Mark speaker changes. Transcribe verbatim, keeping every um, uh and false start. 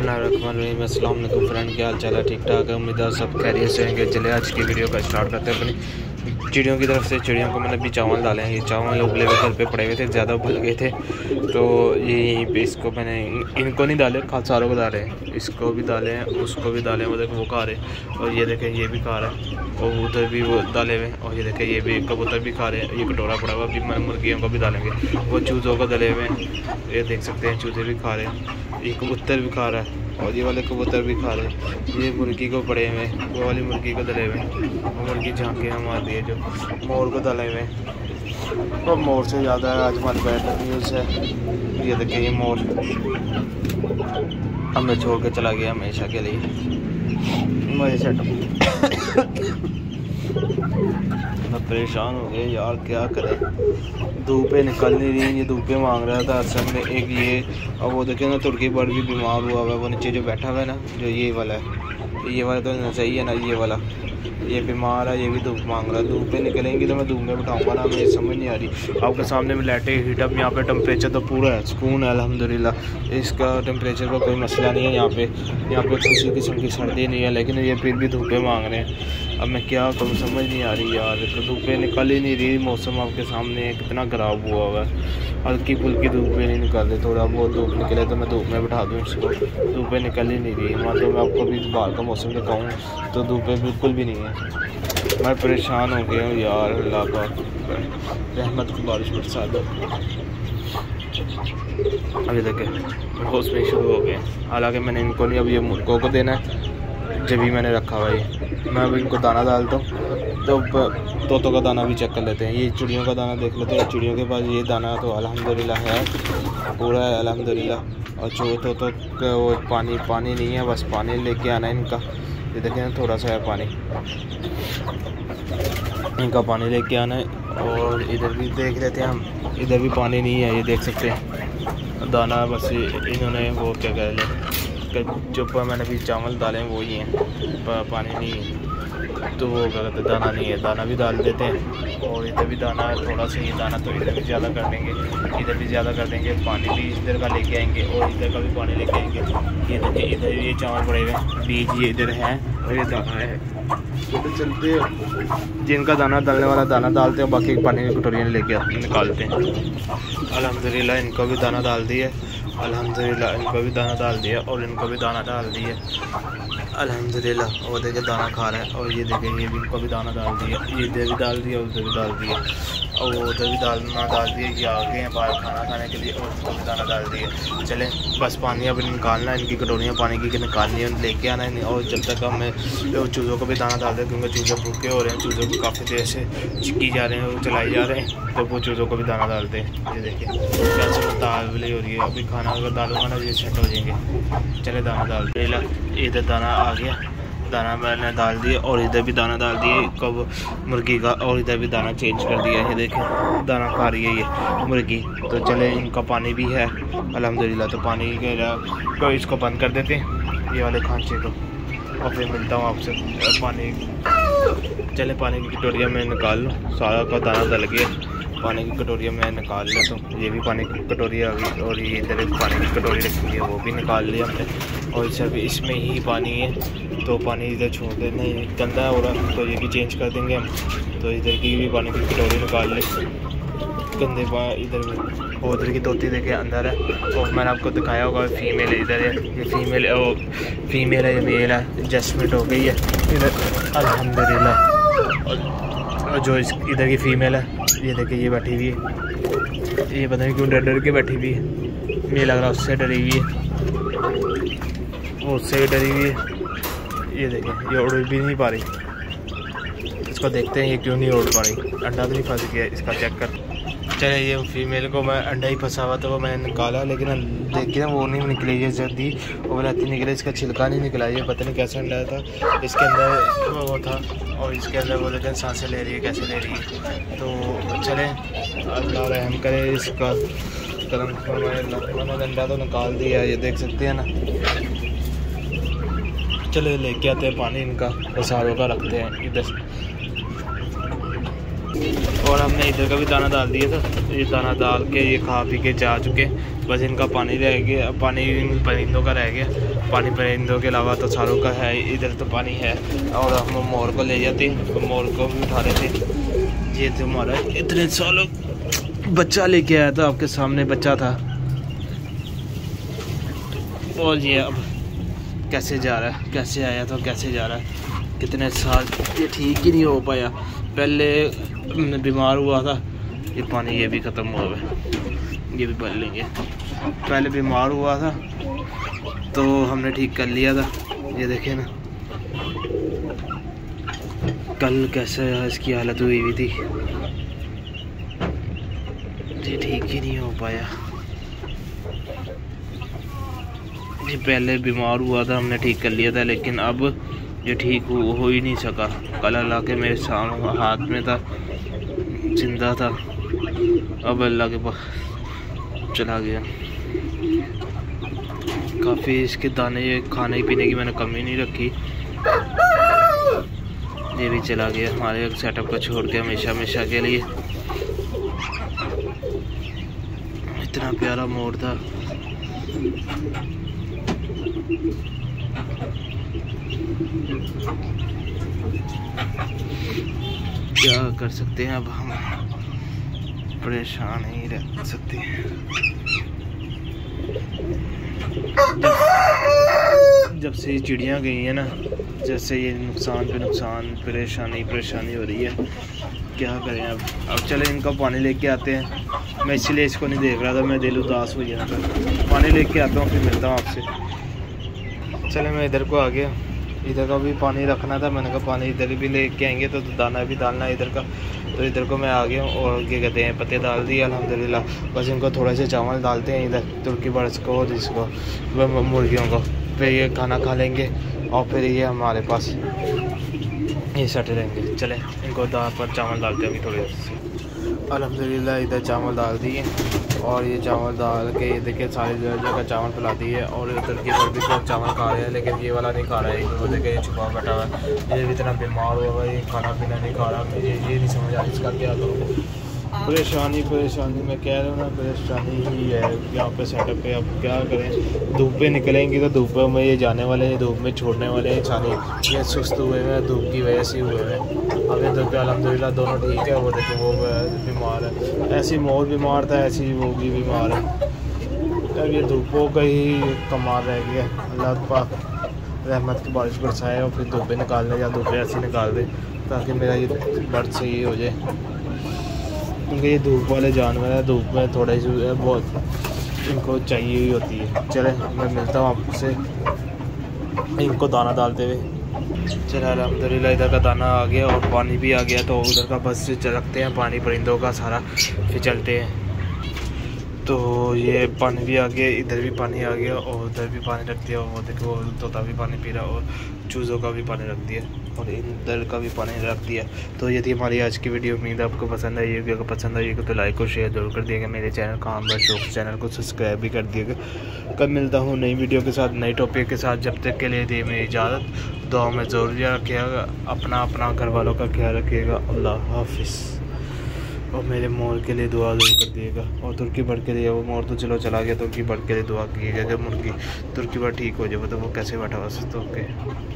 Speaker 1: बिस्मिल्लाहिर्रहमानिर्रहीम। अस्सलाम वालेकुम फ्रेंड, क्या हाल चाल है? ठीक ठाक है, उम्मीद है सब खैरियत से होंगे। चले आज की वीडियो का स्टार्ट करते हैं अपनी चिड़ियों की तरफ से। चिड़ियों को मैंने अभी चावल डाले हैं। ये चावल उबले हुए घर पे पड़े हुए थे, ज़्यादा उबल गए थे तो ये यहीं पे इसको मैंने इनको नहीं डाले, खा सारों को डाले हैं। इसको भी डाले हैं, उसको भी डाले हैं। वो देखो वो खा रहे हैं, और ये देखें ये भी खा रहा है, और उधर भी वो डाले हुए हैं। और ये देखें ये भी कबूतर भी खा रहे हैं। ये कटोरा पड़ा हुआ, अभी मुर्गियों को भी डालेंगे। वो चूज़ों को डले हुए हैं, ये देख सकते हैं, चूज़े भी खा रहे हैं। ये कबूतर भी खा रहा है, और ये वाले कबूतर भी खा रहे हैं। ये मुर्गी को पड़े हुए हैं, वो वाली मुर्गी को डले हुए हैं। मुर्गी झांके हम मार दिए, जो मोर को डले हुए हैं। और मोर से ज़्यादा आज हमारी बैड न्यूज़ है। ये देखिए ये मोर हमें छोड़ के चला गया हमेशा के लिए। मैं मैं परेशान हो गया यार, क्या करें। धूपें निकल नहीं रही, ये धूपें मांग रहा था असल में। एक ये और वो देखे ना, तुर्की बर्ड भी बीमार हुआ हुआ है। वो नीचे जो बैठा हुआ है ना, जो ये वाला है, ये वाला तो सही है ना, ये वाला ये बीमार है, ये भी धूप मांग रहा है। धूपें निकलेंगी तो मैं धूप में बिठाऊंगा ना, मुझे समझ नहीं आ रही। आपके सामने में लाइटें हीटअप, यहाँ पे टेम्परेचर तो पूरा है, सुकून है अल्हम्दुलिल्लाह। इसका टेम्परेचर का कोई मसला नहीं है। यहाँ पे यहाँ पे किसी किस्म की सर्दी नहीं है, लेकिन ये फिर भी धूपें मांग रहे हैं। अब मैं क्या करूँ समझ नहीं आ रही यार। तो धूपें निकल ही नहीं रही, मौसम आपके सामने कितना ख़राब हुआ हुआ है। हल्की फुल्की धूपें नहीं निकल रही, थोड़ा बहुत धूप निकले तो मैं धूप में बिठा दूँ इसको। धूपें निकल ही नहीं रही। मतलब मैं आपको भी बाहर का मौसम दिखाऊँ तो धूपें बिल्कुल भी नहीं है। मैं परेशान हो गया हूँ यार। अल्लाह पाक रहमत की बारिश बरसा दो। अभी देखें होश में शुरू हो गए। हालांकि मैंने इनको नहीं, अब ये मुर्गों को देना है। जब भी मैंने रखा हुआ है, मैं अभी इनको दाना डालता हूँ। तो तोतों का दाना भी चेक कर लेते हैं। ये चिड़ियों का दाना देख लेते हैं। चिड़ियों के पास ये दाना तो अल्हम्दुलिल्लाह है, पूरा है अल्हम्दुलिल्लाह। और जो तोतों का वो पानी पानी नहीं है, बस पानी लेके आना है इनका। ये देखें ना, थोड़ा सा है पानी, इनका पानी लेके आना है। और इधर भी देख लेते हैं हम, इधर भी पानी नहीं है, ये देख सकते हैं। दाना बस इन्होंने वो क्या कह लें, जो पर मैंने भी चावल डाले हैं वही हैं, पानी नहीं है। तो वो क्या कहते हैं, दाना नहीं है, दाना भी डाल देते हैं। और इधर भी दाना है, थोड़ा सा ही दाना, तो इधर भी ज़्यादा कर देंगे, इधर भी ज़्यादा कर देंगे। पानी भी इधर का लेके आएंगे, और इधर का भी पानी लेके आएंगे। ये देखिए इधर ये चावल पड़े हुए हैं, बीज ये इधर है, और ये दाना है। तो चलते हैं, जिनका दाना डालने वाला दाना डालते हैं, बाकी पानी की कटोरियाँ लेके निकालते हैं। अल्हम्दुलिल्लाह इनको भी दाना डाल दिया, अल्हम्दुलिल्लाह इनको भी दाना डाल दिया, और इनको भी दाना डाल दिया अल्हम्दुलिल्लाह। वो देखिए दाना खा रहा है, और ये देखें ये भी इनको भी दाना डाल दिया। ये इधर भी डाल दिया, उधर भी डाल दिया, और वो उधर भी दाना डाल दिया। ये आगे हैं बाहर खाना खाने के लिए, और उनको भी दाना डाल दिया। चलें बस पानी अब निकालना है, इनकी कटोरियाँ पानी की निकालनी है, लेके आना है। और जब तक हम चूज़ों को भी दाना डाल दें, क्योंकि चूज़े भूखे हो रहे हैं, चूज़ों को काफ़ी देर से चिक्की जा रहे हैं, वो चलाई जा रहे हैं, तो वो चूज़ों को भी दाना डालते हैं। ये देखिए कैसे तावली हो रही है। अभी खाना अगर डालूंगा ना, ये सेट हो जाएंगे। चले दाना डाल दिया, इधर दाना आ गया, दाना मैंने डाल दिया, और इधर भी दाना डाल दिए कब मुर्गी का, और इधर भी दाना चेंज कर दिया है। देखें दाना खा रही है ये मुर्गी। तो चले इनका पानी भी है अल्हम्दुलिल्लाह। तो पानी के तो इसको बंद कर देते हैं, ये वाले खांचे को, और फिर मिलता हूँ आपसे। पानी चले पानी की कटोरिया में निकाल लूँ, सारा का दाना डल गया, पानी की कटोरिया में निकाल लेता हूँ। ये भी पानी की कटोरी आ गई, और ये इधर पानी की कटोरी रखी है, वो भी निकाल लिया हमने। और सिर्फ इसमें ही पानी है, तो पानी इधर छोड़ दे, नहीं गंदा हो रहा, तो ये भी चेंज कर देंगे हम। तो इधर की भी पानी की कटोरी निकाल ले, गंदे पा इधर भी। और उधर की तोती देखे अंदर है, और मैंने आपको दिखाया होगा फीमेल है इधर है। ये फीमेल ओ फीमेल है, ये मेल है, एडजस्टमेंट हो गई है इधर अल्हम्दुलिल्लाह। और जो इस इधर की फीमेल है, ये देखिए ये बैठी हुई है, ये पता नहीं क्यों डर डर के बैठी हुई है। मुझे लग रहा है उससे डरी हुई है, उससे भी डरी हुई है। ये देखें ये उड़ भी नहीं पा रही। इसको देखते हैं ये क्यों नहीं उड़ पा रही, अंडा तो नहीं फंस गया इसका, चेक कर। चले ये फीमेल को मैं अंडा ही फंसा हुआ था, वो मैंने निकाला, लेकिन देखिए ना वो नहीं निकली है जल्दी, वो रहती निकले, इसका छिलका नहीं निकला। ये पता नहीं कैसे अंडा था, इसके अंदर वो था, और इसके अंदर वो लेकिन सांसें ले रही है, कैसे ले रही है। तो चले अल्लाह रहम करे, इसका करम मैंने अंडा तो निकाल दिया, ये देख सकते हैं ना। चले लेके आते हैं पानी इनका, सारों का रखते हैं इधर। और हमने इधर का भी दाना डाल दिया था। ये दाना डाल के ये खा पी के जा चुके, बस इनका पानी रह गया, पानी परिंदों का रह गया। पानी परिंदों के अलावा तो सारों का है, इधर तो पानी है। और हम मोर को ले जाते, मोर को भी उठा लेते। ये तो हमारा इतने सालों बच्चा लेके आया था, आपके सामने बच्चा था। और ये अब कैसे जा रहा है, कैसे आया था कैसे जा रहा है, कितने साल ये ठीक ही नहीं हो पाया। पहले बीमार हुआ था, ये पानी ये भी ख़त्म हुआ है, ये भी भर लेंगे। पहले बीमार हुआ था तो हमने ठीक कर लिया था। ये देखें ना कल कैसे इसकी हालत हुई हुई थी, ये ठीक ही नहीं हो पाया। ये पहले बीमार हुआ था, हमने ठीक कर लिया था, लेकिन अब ये ठीक हो, हो ही नहीं सका। कल अल्लाह के मेरे सामने हाथ में था, जिंदा था, अब अल्लाह के पास चला गया। काफ़ी इसके दाने खाने पीने की मैंने कमी नहीं रखी, ये भी चला गया हमारे सेटअप को छोड़ के हमेशा हमेशा के लिए। इतना प्यारा मोर था। क्या कर सकते हैं, अब हम परेशान ही रह सकते हैं। जब, जब से चिड़ियाँ गई हैं ना, जैसे ये नुकसान पे नुकसान, परेशानी परेशानी हो रही है। क्या करें अब अब चले इनका पानी लेके आते हैं। मैं इसलिए इसको नहीं देख रहा था, मैं दिल उदास हो गया था। पानी लेके आता हूँ, फिर मिलता हूँ आपसे। चले मैं इधर को आ गया, इधर का भी पानी रखना था। मैंने कहा पानी इधर भी लेके आएंगे तो दाना भी डालना है इधर का, तो इधर को मैं आ गया हूँ। और क्या कहते हैं, पत्ते डाल दिए अल्हम्दुलिल्लाह। बस इनको थोड़े से चावल डालते हैं इधर, तुर्की बर्ड्स को और इसको मुर्गियों को, फिर ये खाना खा लेंगे और फिर ये हमारे पास ये सटे रहेंगे। चले इनको दाल पर चावल डालते हैं अभी थोड़े से। अल्हम्दुलिल्लाह इधर चावल डाल दिए, और ये चावल डाल के ये देखिए सारी जगह चावल पिला दिए। और इधर की बर्ड भी सब चावल खा रहे हैं, लेकिन ये वाला नहीं खा रहा है। वो देखिए ये छुपा बैठा हुआ है, ये भी इतना बीमार हुआ है, ये खाना पीना नहीं खा रहा। मुझे ये नहीं समझ आ रही इसका क्या करूँ। परेशानी परेशानी मैं कह रहा हूँ ना, परेशानी ही है यहाँ पे सेटअप पे। अब क्या करें, धूप पे निकलेंगे तो धूप में ये जाने वाले हैं, धूप में छोड़ने वाले हैं। छानी ये सुस्त हुए हैं, धूप की वजह से हुए हैं। अब इधर पे अल्हम्दुलिल्लाह दोनों ठीक है। वो देखो वो बीमार है, ऐसी मोर बीमार था, ऐसी वो भी बीमार है। अब ये धूपों का ही कमाल रह गया। अल्लाह पाक रहमत की बारिश बरसाए और फिर धूपें निकाल ले, या धूपें ऐसी निकाल दे ताकि मेरा ये बर्ड सही हो जाए। क्योंकि ये धूप वाले जानवर है, धूप में थोड़ा सी बहुत इनको चाहिए ही होती है। चले मैं मिलता हूँ आपसे इनको दाना डालते हुए। चलो अल्हम्दुलिल्लाह इधर का दाना आ गया और पानी भी आ गया, तो उधर का बस रखते हैं पानी परिंदों का सारा, फिर चलते हैं। तो ये पानी भी आ गया, इधर भी पानी आ गया और उधर भी पानी रख दिया। वो देखो तोता भी पानी पी रहा, और चूज़ों का भी पानी रख दिया, और इधर का भी पानी रख दिया। तो ये थी हमारी आज की वीडियो। उम्मीद है आपको पसंद आई होगी। अगर पसंद आई तो लाइक और शेयर जरूर कर दिएगा। मेरे चैनल का हम शौक चैनल को सब्सक्राइब भी कर दिएगा। कल मिलता हूँ नई वीडियो के साथ, नई टॉपिक के साथ। जब तक के लिए दे मेरी इजाज़त। दुआ में ज़रूर रखिएगा, अपना अपना घर वालों का ख्याल रखिएगा। अल्लाह हाफिज़। और मेरे मोर के लिए दुआ ज़रूर कर दिएगा, और तुर्की बर्ड के लिए, वो मोर तो चलो चला गया, तुर्की बर्ड के लिए दुआ कीजिएगा। जब मुर्गी तुर्की बर्ड ठीक हो जाए तो वो कैसे बैठा हुआ तो ओके।